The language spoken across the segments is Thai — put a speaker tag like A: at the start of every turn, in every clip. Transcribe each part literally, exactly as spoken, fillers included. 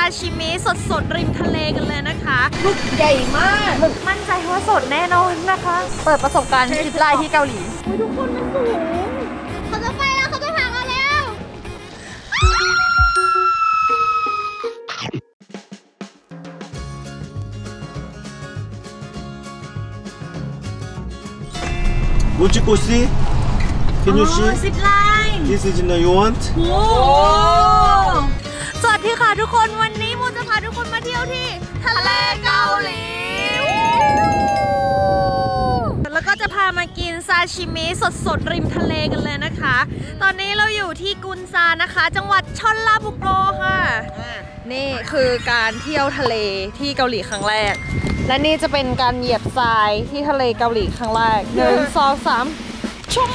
A: าชิมิสดๆริมทะเลกันเลยนะคะหมึกใหญ่มากหมึกมั่นใจว่าสดแน่นอนนะคะเปิดประสบการณ์ทริปไลน์ที่เกาหลีทุกคนมันสูงเขาจะไปแล้วเขาจะผ่านมาแล้ว
B: Would you go see? Can you see?
A: Zip line.
B: This is the you want?
A: โอ้สวัสดีค่ะทุกคนวันนี้มูจะพาทุกคนมาเที่ยวที่ทะเลเกาหลีแล้วก็จะพามากินซาชิมิสดๆริมทะเลกันเลยนะคะตอนนี้เราอยู่ที่กุนซานนะคะจังหวัดชอนลาบุโกค่ะนี่คือการเที่ยวทะเลที่เกาหลีครั้งแรกและนี่จะเป็นการเหยียบทรายที่ทะเลเกาหลีครั้งแรกหนึ่งสองสามชม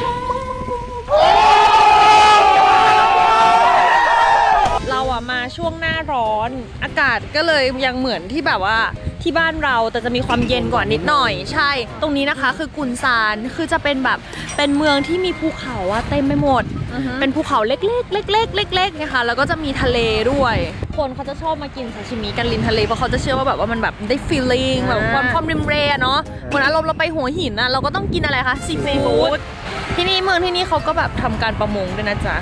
A: เราอะมาช่วงหน้าร้อนอากาศก็เลยยังเหมือนที่แบบว่าที่บ้านเราแต่จะมีความเย็นกว่านิดหน่อยใช่ตรงนี้นะคะคือกุนซานคือจะเป็นแบบเป็นเมืองที่มีภูเขาอะเต็มไปหมด uh-huh. เป็นภูเขาเล็กๆเล็กๆเล็กๆนะคะแล้วก็จะมีทะเลด้วยคนเขาจะชอบมากินซาชิมิกันริมทะเลเพราะเขาจะเชื่อว่าแบบว่ามันแบบได้ feeling แบบความความริมเรเนาะเหมือนอารมณ์เราไปหัวหินนะเราก็ต้องกินอะไรคะซีฟู้ดที่นี่เมืองที่นี่เขาก็แบบทำการประมงด้วยนะจ๊ะ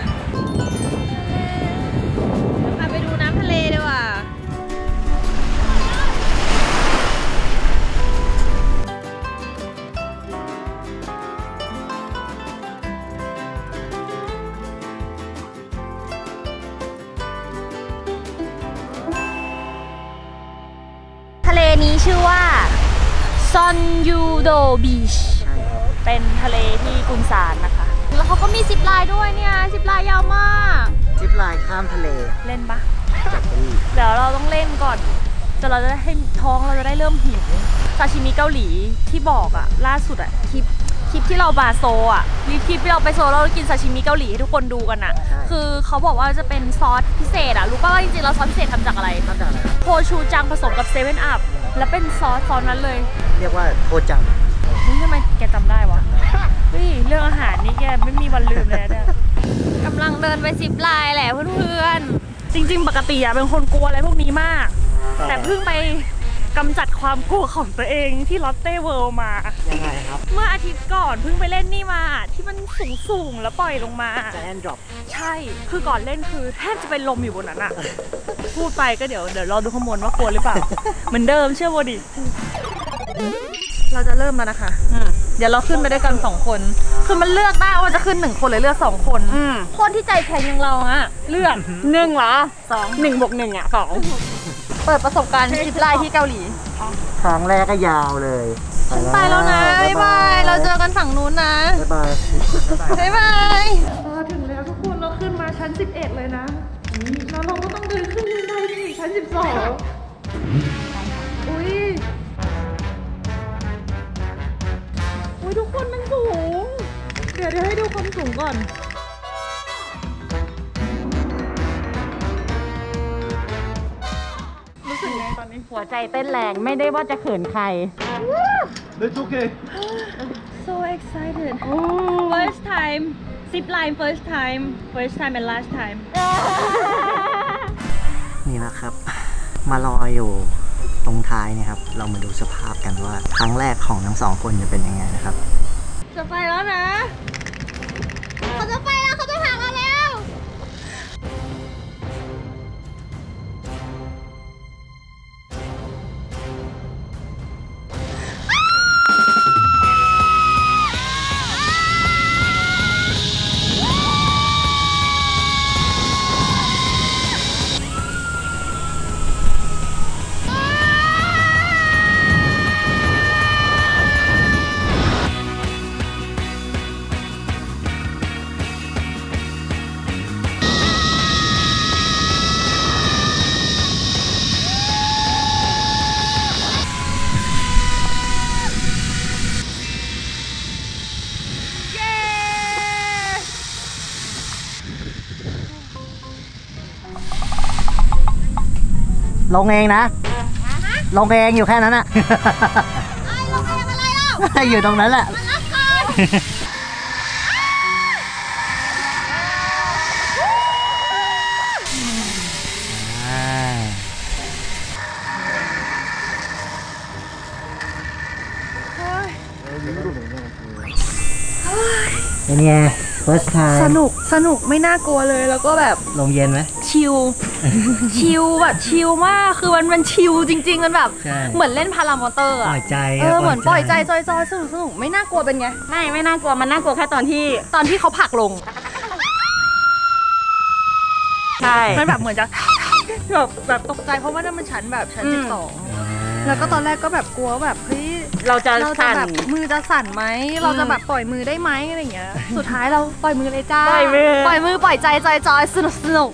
A: พาไปดูน้ำทะเลดีกว่าทะเลนี้ชื่อว่าซอนยูโดบีชเป็นทะเลที่กุนซานนะคะแล้วเขาก็มีซิปไลน์ด้วยเนี่ยซิปไลน์ยาวมาก
C: ซิปไลน์ข้ามทะเล
A: เล่นปะเดี๋ยวเราต้องเล่นก่อนจะเราจะได้ให้ท้องเราจะได้เริ่มหิวซาชิมิเกาหลีที่บอกอะล่าสุดอะคลิปคลิปที่เราบาโซอะรีคลิปที่เราไปโซเรากินซาชิมิเกาหลีให้ทุกคนดูกันอะคือเขาบอกว่าจะเป็นซอสพิเศษอะรู้ป่ะว่าจริงๆเราซอสพิเศษทำจากอะไรทำจากอะไรโคชูจังผสมกับเซเว่นอัพแล้วเป็นซอสซอสนั้นเลย
C: เรียกว่าโคจัง
A: นี่ทำไมแกจำได้วะเฮ้ยเรื่องอาหารนี่แกไม่มีวันลืมเลยเนี่ยกำลังเดินไปซิปไลน์แหละเพื่อนๆจริงๆปกติอะเป็นคนกลัวอะไรพวกนี้มากแต่เพิ่งไปกำจัดความกลัวของตัวเองที่ลอตเต้เวิลด์มา
C: ยังไงครับ
A: เมื่ออาทิตย์ก่อนเพิ่งไปเล่นนี่มาที่มันสูงสูงแล้วปล่อยลงมา
C: แอนดรอป
A: ใช่คือก่อนเล่นคือแทบจะเป็นลมอยู่บนนั้นอะพูดไปก็เดี๋ยวเดี๋ยวรอดูข้อมูลว่ากลัวหรือเปล่าเหมือนเดิมเชื่อโบดิเราจะเริ่มแล้วนะคะเดี๋ยวเราขึ้นไปด้วยกันสองคนคือมันเลือกได้ว่าจะขึ้นหนึ่งคนหรือเลือกสองคนคนที่ใจแข็งอย่างเราอะเลือกหนึ่งเหรอสองหนึ่งบวกหนึ่งอะสองเปิดประสบการณ์ทริปไลน์ที่เกาหลี
C: ครั้งแรกก็ยาวเลย
A: ไปแล้วนะบ๊ายบายเราเจอกันฝั่งนู้นนะ
C: บ๊ายบาย
A: บ๊ายบายถึงแล้วทุกคนเราขึ้นมาชั้นสิบเอ็ดเลยนะแล้วเราก็ต้องเดินขึ้นไปถึงชั้นสิบสองอุ้ยอุ้ยทุกคนมันสูงเดี๋ยวเดี๋ยวให้ดูความสูงก่อนรู้สึกไงตอนนี้หัวใจเต้นแรงไม่ได้ว่าจะเขินใคร
B: It's okay
A: so excited first time zip line first time first time and last time
C: นี่นะครับมารออยู่ตรงท้ายเนี่ยครับเรามาดูสภาพกันว่าครั้งแรกของทั้งสองคนจะเป็นยังไงนะครับ
A: จะไปแล้วนะเขาจะไปแล้วเขาจะผ่านมาแล้ว
C: ลงเองนะลงเองอยู่แค่นั้นอะ
A: ลงเองอะไรเล่า
C: อยู่ตรงนั้นแหละเป็นไง first time
A: สนุกสนุกไม่น่ากลัวเลยแล้วก็แบบ
C: ลมเย็นไหม
A: ชิล ชิลแบบชิลมากคือมันมันชิลจริงๆมันแบบ
C: ใช่
A: เหมือนเล่นพารามอเตอร์
C: ป
A: อะ
C: ล่อยใจ
A: เออเหมือนปล่อยใจจอยๆสนุกสนุกไม่น่ากลัวเป็นไง
D: ไม่ไม่น่ากลัวมันน่ากลัวแค่ตอนที่
A: ตอนที่เขาผลักลง
D: ใช่
A: มันแบบเหมือนจะ แบบแบบตกใจเพราะว่านั่นมันชั้นแบบชั้น
D: อืม
A: สิบสองแล้วก็ตอนแรกก็แบบกลัวแบบเฮ้ย
D: เราจะ
A: เราจะ
D: สั่น
A: แบบมือจะสั่นไหมเราจะแบบปล่อยมือได้ไหมอะไรอย่างเงี้ยสุดท้ายเราปล่อยมือเลยจ้า
D: ปล่อยมือ
A: ปล่อยมือปล่อยใจจอยจอยสนุกสนุก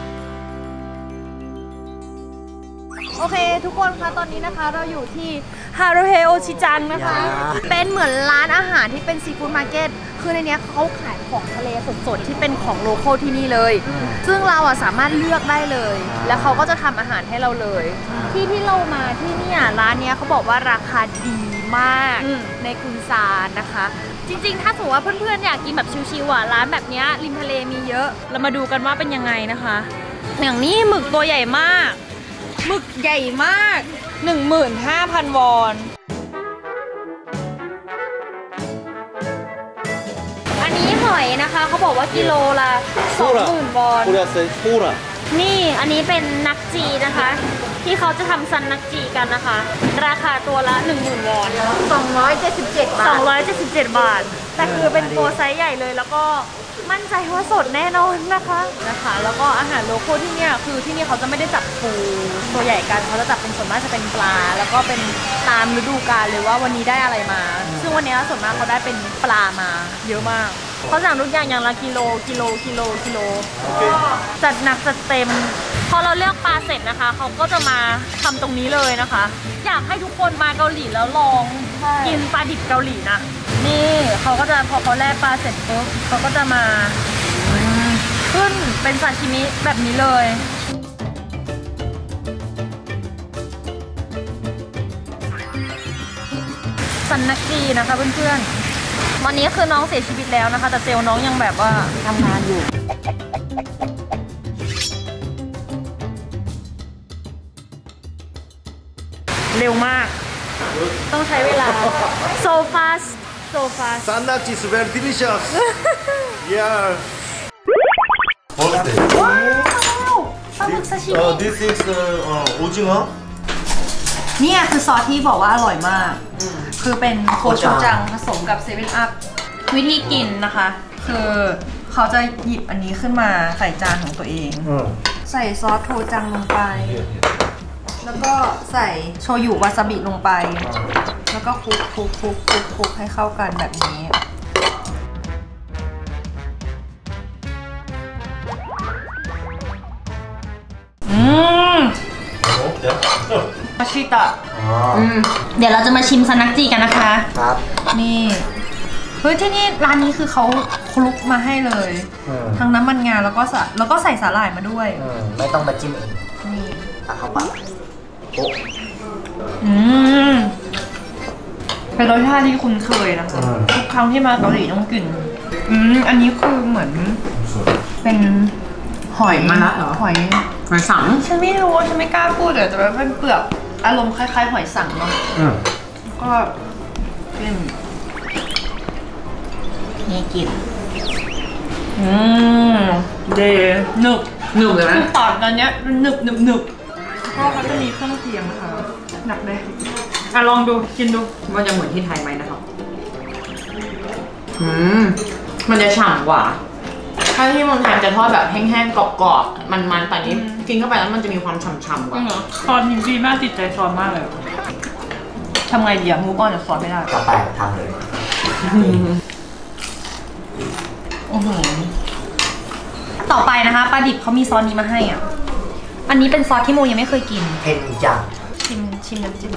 A: โอเคทุกคนคะตอนนี้นะคะเราอยู่ที่ฮารุเฮโอชิจังนะคะ เป็นเหมือนร้านอาหารที่เป็นซีฟู้ดมาร์เก็ตคือในเนี้ยเขาขายของทะเลสดๆที่เป็นของโลคอลที่นี่เลย ซึ่งเราอ่ะสามารถเลือกได้เลย แล้วเขาก็จะทำอาหารให้เราเลย ที่ที่เรามาที่เนี่ยร้านเนี้ยเขาบอกว่าราคาดีมาก
D: อืม
A: ในกุนซานนะคะ จริงๆ ถ้าสมมติว่าเพื่อนๆอยากกินแบบชิวๆอ่ะร้านแบบเนี้ยริมทะเลมีเยอะ เรามาดูกันว่าเป็นยังไงนะคะ อย่างนี้หมึกตัวใหญ่มากหมึกใหญ่มาก หนึ่งหมื่นห้าพัน วอน อันนี้หอยนะคะเขาบอกว่ากิโลละสองหมื่น วอน
B: 코리아 세 소라
A: นี่อันนี้เป็นนักจีนะคะ ที่เขาจะทำซันนักจีกันนะคะ ราคาตัวละ หนึ่งหมื่น วอน
D: สองร้อยเจ็ดสิบเจ็ดบาท
A: สองร้อยเจ็ดสิบเจ็ด บาท แต่คือเป็นตัวไซส์ใหญ่เลยแล้วก็มั่นใจว่าสดแน่นอนนะคะนะคะแล้วก็อาหารโลคอลที่เนี่ยคือที่นี่เขาจะไม่ได้จับปูตัวใหญ่กันเขาจะจับเป็นส่วนมากจะเป็นปลา แล้วก็เป็นตามฤดูกาลเลยว่าวันนี้ได้อะไรมา ซึ่งวันนี้ส่วนมากเขาได้เป็นปลามาเยอะมากเขาสั่งทุกอย่างอย่างละกิโลกิโลกิโลกิโลจัดหนักจัดเต็มพอเราเลือกปลาเสร็จนะคะเขาก็จะมาทำตรงนี้เลยนะคะ อยากให้ทุกคนมาเกาหลีแล้วลองกินปลาดิบเกาหลีนะนี่เขาก็จะพอเขาแล่ปลาเสร็จปุ๊บเขาก็จะมาขึ้นเป็นซาชิมิแบบนี้เลยซันนักกีนะคะเพื่อนๆวันนี้คือน้องเสียชีวิตแล้วนะคะแต่เซลล์น้องยังแบบว่าทำงานอยู่เร็วมาก ต้องใช้เวลา so fast so fast
B: 산낙지 is very delicious yeah
A: ว้าวปลาหมึกซาชิมิ
B: uh, this is uh, uh, 오징어
A: เนี่ยคือซอสที่บอกว่าอร่อยมาก คือเป็นโคชูจังผสมกับเซเว่นอัพวิธีกินนะคะ คือเขาจะหยิบอันนี้ขึ้นมาใส่จานของตัวเอง ใส่ซอสโทจังลงไป แล้วก็ใส่โชยุวาซาบิลงไป แล้วก็คลุกคลุกคลุกคลุกคลุกให้เข้ากันแบบนี้อืม
B: 어때?
A: อาชิตะ
C: อ๋อ
A: เดี๋ยวเราจะมาชิมซันนักจีกันนะคะ
C: ครับ
A: นี่เฮ้ยที่นี่ร้านนี้คือเขาคลุกมาให้เลย
C: อืม
A: ทั้งน้ำมันงาแล้วก็สะแล้วก็ใส่สาหร่ายมาด้วย
C: อืมไม่ต้องมาจิ้มเอง
A: นี่
C: ตักเข้าปากโอ้
A: อืมเป็นรสชาติที่คุ้นเคยนะคะทุกครั้งที่มาเกาหลีต้องกินอืมอันนี้คือเหมือนเป็นหอย
D: มะระเหรอ
A: หอย
D: หอยสัง
A: ฉันไม่รู้ฉันไม่กล้าพูดเลยแต่ว่าเป็นเปลือกอารมณ์คล้ายๆหอยสังเนาะ
C: อืม
A: ก็กินนี่กินอืมเดหนึบ
D: หนุ่มเลยไหม
A: คือตอนตอนเนี้ยหนึบหนึบหนึบเพราะเขาจะมีเครื่องเคียงนะคะหนักเลยอ่ะลองดูกินดู
D: ว่าจะเหมือนที่ไทยไหมนะครับอืมมันจะฉ่ำกว่า ถ้าที่เมืองไทยจะทอดแบบแห้งๆกรอบๆมันๆแต่นี้กินเข้าไปแล้วมันจะมีความฉ่ำๆกว่า
A: ซอนดีมากติดใจซอนมากเลยทำไงดีอะมูฟออนจากซอนไม่ได้
C: ต่อไปทำเลย
A: โอ้โหต่อไปนะคะปลาดิบเขามีซอสนี้มาให้อ่ะอันนี้เป็นซอสที่โมยังไม่เคยกิน
C: เผ็ดจัง
A: ชิมชิมน้ำจิ้ม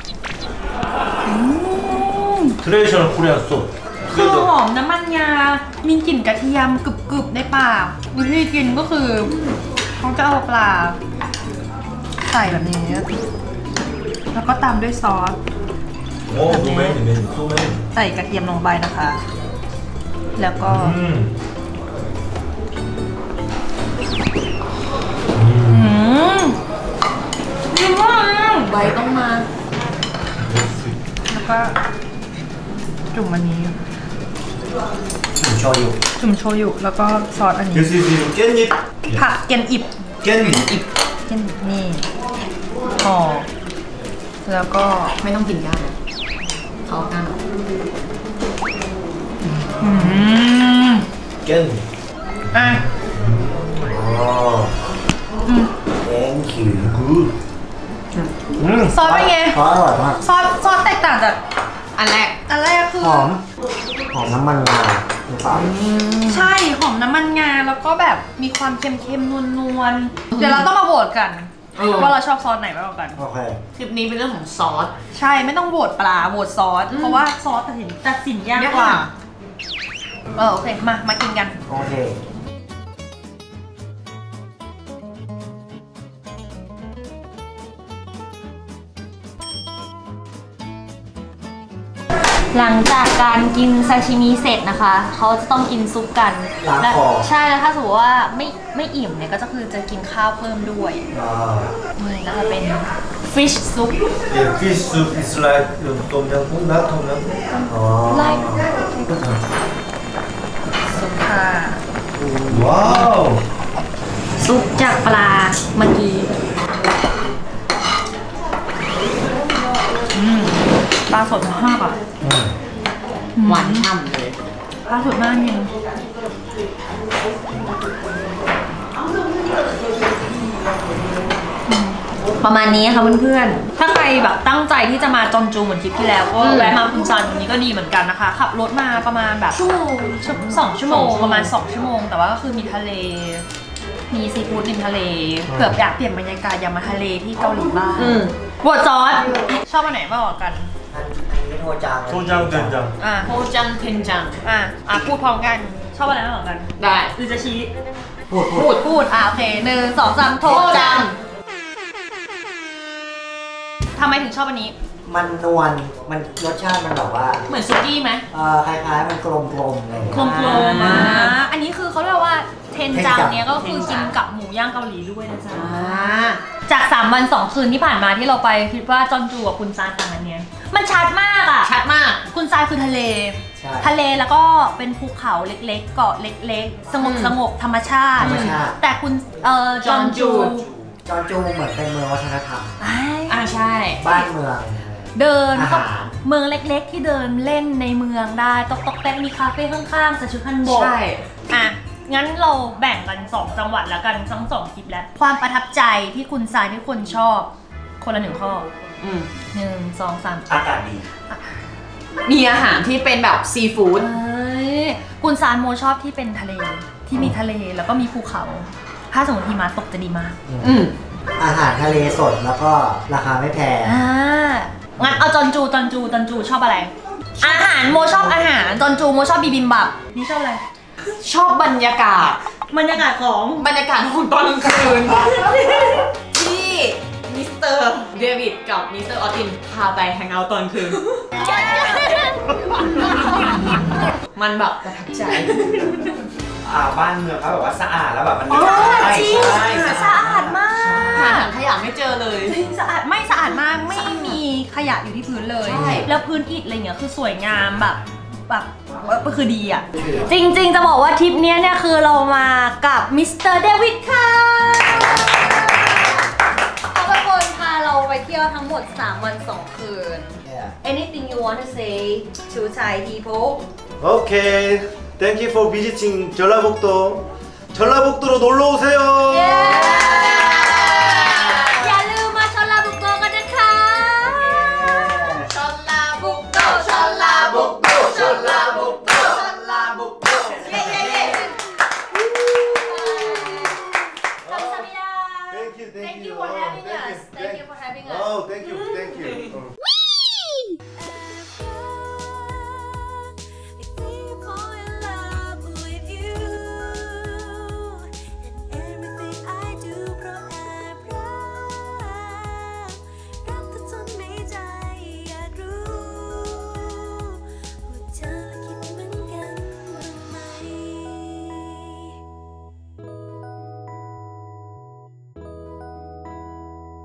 B: 트레디셔널 코리안 소
A: คือหอมน้ำมันงา มีกลิ่นกระเทียมกรึบๆในปากวิธีกินก็คือเขาจะเอาปลาใส่แบบนี้ แล้วก็ตามด้วยซอส
B: 오 소메인 메인 소메인
A: ใส่กระเทียมลงไปนะคะ แล้วก็
B: 음
A: อืมดีมากเลยใบต้องมา แล้วก็จุ่มอันนี้
C: จุ่มโชยุ
A: จุ่มโชยุแล้วก็ซอสอันนี้
B: This is 깻잎.
A: ผักเกนอิบ
B: 깻잎.
A: เกนนี่ห่อแล้วก็
D: ไม่ต้องกินก้านเขาก้านออก
A: อืม
B: 깻잎.
A: อ่ะ
B: Oh. Thank you. Good.
A: ซอสเป็นไง
C: ซอสอร่อยมาก
A: ซอสซอสแตกต่างจาก
D: อันแรก
A: อันแรกคือ
C: หอม หอมน้ำมันงาหรือเปล่า
A: ใช่หอมน้ำมันงาแล้วก็แบบมีความเค็มๆนวลๆเดี๋ยวเราต้องมาโหวตกัน
D: เออ
A: ว่าเราชอบซอสไหนมากกว่ากัน
C: โอเค
D: คลิปนี้เป็นเรื่องของซอส
A: ใช่ไม่ต้องโหวตปลาโหวตซอส เพราะว่าซอสตัดสินตัดสินยากกว่า เออโอเคมามากินกัน
C: โอเค
A: หลังจากการกินซาชิมิเสร็จนะคะเขาจะต้องกินซุปกัน
C: ล้าง
A: และ
C: คอ
A: ใช่แล้วถ้าสมมติว่าไม่ไม่อิ่มเนี่ยก็จะคือจะกินข้าวเพิ่มด้วย
B: Ah.
A: นี่ก็จะเป็น fish soup
B: Yeah, fish soup is like um, tom yum goong, not tom yum goong.
C: อ๋อ
A: like ซุปค่ะ
B: Wow.
A: ซุปจากปลาเมื่อกี้อืมปลาสดมากอ่ะ
D: หวานฉ่ำเลย
A: ปลาสดมากจริงประมาณนี้ค่ะเพื่อนๆถ้าใครแบบตั้งใจที่จะมาจอนจูเหมือนคลิปที่แล้วก็แวะมาคุณซันวันนี้ก็ดีเหมือนกันนะคะขับรถมาประมาณแบบชั่วโมงสองชั่วโมงประมาณสองชั่วโมงแต่ว่าก็คือมีทะเล มีซีฟู้ดริมทะเลเผื่ออยากเปลี่ยนบรรยากาศอยากมาทะเลที่เกาหลีบ้าง
D: อืม
A: บวชจอร์ดชอบอันไหนมากกว่ากัน
C: อันอันนี้โทจัง
B: 초장 된장.
A: อ่ะ
D: โฮจังเทนจัง
A: อ่ะอ่ะพูดพร้อมกันชอบอะไรมากกว่ากัน
D: ได้
A: หรือจะชี้
C: พูดพู
A: พู
C: ด
A: ดพูดอ่ะโอเคหนึ่งสองสามโทจังทำไมถึงชอบอันนี้
C: มันนวล มันรสชาติมันแบบว่า
D: เหมือนซุกี้ไหม
C: เอ่อคล้ายๆ มันกลมๆอะไรอย่าง
A: กล
C: เงี้ย
A: มๆอ่ะอันนี้คือเขาเรียกว่าเทนจัง
C: เทนจัง
A: เนี้ยก็คือกินกับหมูย่างเกาหลีด้วยนะจ๊ะ
D: อ่า
A: จากสามวันสองคืนที่ผ่านมาที่เราไปคิดว่าจอนจูกับคุณซานต่างกันเนี้ยมันชัดมากอ่ะ
D: ชัดมาก
A: คุณซานคือทะเล
C: ใช่
A: ทะเลแล้วก็เป็นภูเขาเล็กๆ เกาะเล็กๆ สงบสงบธรรมชาติ
C: ธรรมชาติ
A: แต่คุณเอ่อจอนจู
C: จอนจูเหมือนเป็นเมืองวัฒนธรรม
A: ไอ้
D: อ่าใช่
C: บ้านเมือง
A: เดิน
C: อาหาร
A: เมืองเล็กๆ ที่เดินเล่นในเมืองได้ตกตกแต่มีคาเฟ่ข้างๆใส่ชุดฮันโบก
D: ใช่
A: อ่ะ งั้นเราแบ่งกันสองจังหวัดแล้วกันทั้งสองคลิปแล้ว ความประทับใจที่คุณซายที่คุณชอบ คนละหนึ่งข้อ
D: อืม
A: หนึ่งสองสาม
C: อากาศดี
D: มีอาหารที่เป็นแบบซีฟู้ด
A: เอ้ยคุณซานโมชอบที่เป็นทะเลที่มีทะเลแล้วก็มีภูเขา ถ้าสมมติหิมะตกจะดีมาก
D: อืม
C: อาหารทะเลสดแล้วก็ราคาไม่แพง
A: อ่างั้นเอาจอนจูจอนจูจอนจูชอบอะไร อาหารโมชอบอาหารจอนจูโมชอบบิบิมบับนี่ชอบอะไร
D: ชอบบรรยากาศ
A: บรรยากาศของ
D: บรรยากาศของตอนกลางคืน ที่มิสเตอร์เดวิดกับมิสเตอร์ออตินพาไปแฮงเอาท์ตอนคืน มันแบบประทับใจ
B: อ่าบ้านเมืองเขาแบบว่าสะอาดแล้วแบบมัน
A: อ๋อ
B: ใช่
A: จริง
B: ใช่
A: สะอาดมาก
D: หาถังขยะไม่เจอเลย
A: จริงสะอาดไม่สะอาดมากไม่มีขยะอยู่ที่พื้นเลย
D: ใช่
A: แล้วพื้นอิฐอะไรเงี้ยคือสวยงามแบบแบบเออคือดีอ่ะ จริงๆจะบอกว่าทริปเนี้ยเนี่ยคือเรามากับมิสเตอร์เดวิดค่ะเขาเป็นคนพาเราไปเที่ยวทั้งหมดสามวันสองคืน Anything you want to say to Thai people?
B: Okay. Thank you for visiting 전라북도. 전라북도로 놀러 오세요.
A: อย่าลืมมาชลบุกโกกันนะคะ
D: ชนลาบุกโตชนลาบุกโตชนลาบุกโตชนลาบุกโตเย้เย้เย้
A: 감사합니다.
B: Thank you, thank,
A: Thank
B: you.
A: you for
B: Oh,
A: having
B: thank
A: us.
B: you,
A: Thank you for having us.
B: Oh, thank you.